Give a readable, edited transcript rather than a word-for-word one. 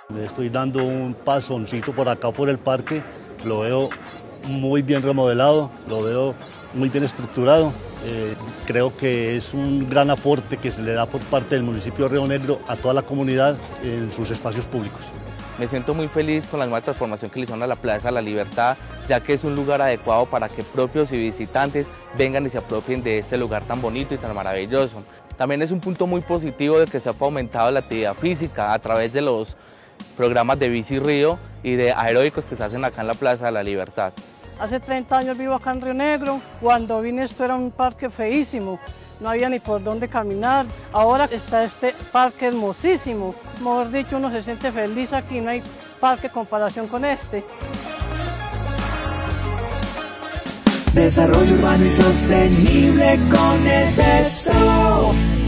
Le estoy dando un pasoncito por acá por el parque, lo veo muy bien remodelado, lo veo muy bien estructurado. Creo que es un gran aporte que se le da por parte del municipio de Río Negro a toda la comunidad en sus espacios públicos. Me siento muy feliz con la nueva transformación que le hicieron a la Plaza La Libertad, ya que es un lugar adecuado para que propios y visitantes vengan y se apropien de este lugar tan bonito y tan maravilloso. También es un punto muy positivo de que se ha fomentado la actividad física a través de los programas de Bici Río y de aeróbicos que se hacen acá en la Plaza de la Libertad. Hace 30 años vivo acá en Río Negro. Cuando vine esto era un parque feísimo, no había ni por dónde caminar. Ahora está este parque hermosísimo. Mejor dicho, uno se siente feliz aquí, no hay parque en comparación con este. Desarrollo urbano y sostenible con el BESO.